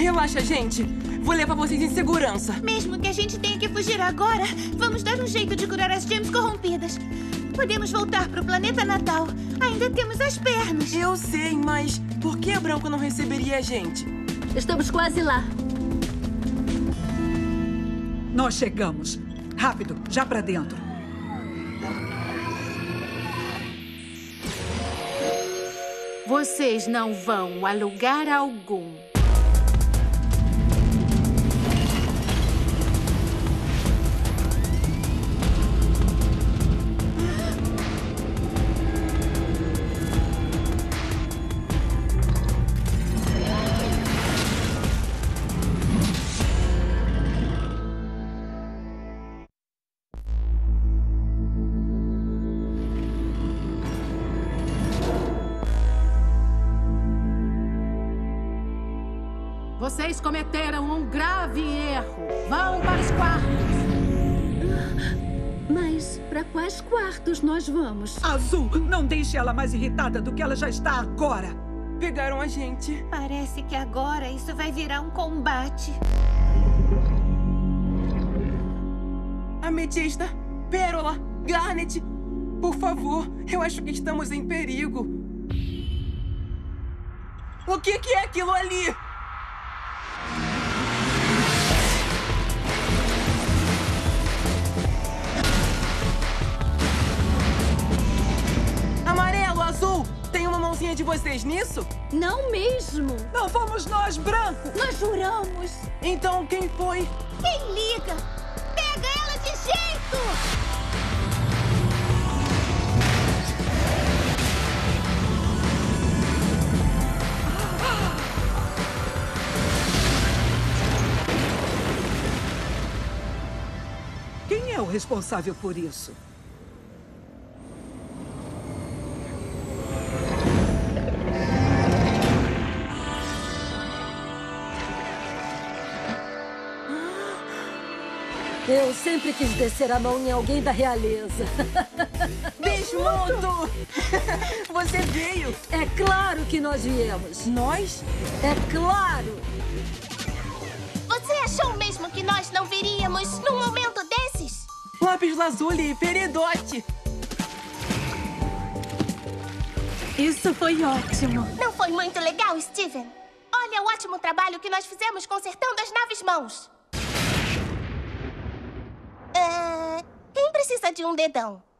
Relaxa, gente. Vou levar vocês em segurança. Mesmo que a gente tenha que fugir agora, vamos dar um jeito de curar as gems corrompidas. Podemos voltar pro planeta natal. Ainda temos as pernas. Eu sei, mas por que a Branco não receberia a gente? Estamos quase lá. Nós chegamos. Rápido, já pra dentro. Vocês não vão a lugar algum. Vocês cometeram um grave erro. Vão para os quartos. Mas para quais quartos nós vamos? Azul, não deixe ela mais irritada do que ela já está agora. Pegaram a gente. Parece que agora isso vai virar um combate. Ametista, Pérola, Garnet. Por favor, eu acho que estamos em perigo. O que é aquilo ali? Amarelo, azul, tem uma mãozinha de vocês nisso? Não mesmo. Não fomos nós, Branco. Nós juramos. Então quem foi? Quem liga? Pega ela de jeito! Quem é o responsável por isso? Eu sempre quis descer a mão em alguém da realeza. Desmundo! Você veio! É claro que nós viemos. Nós? É claro. Você achou mesmo que nós não viríamos num momento desses? Lápis Lazuli e Peridote! Isso foi ótimo. Não foi muito legal, Steven? Olha o ótimo trabalho que nós fizemos consertando as naves-mãos. Quem precisa de um dedão?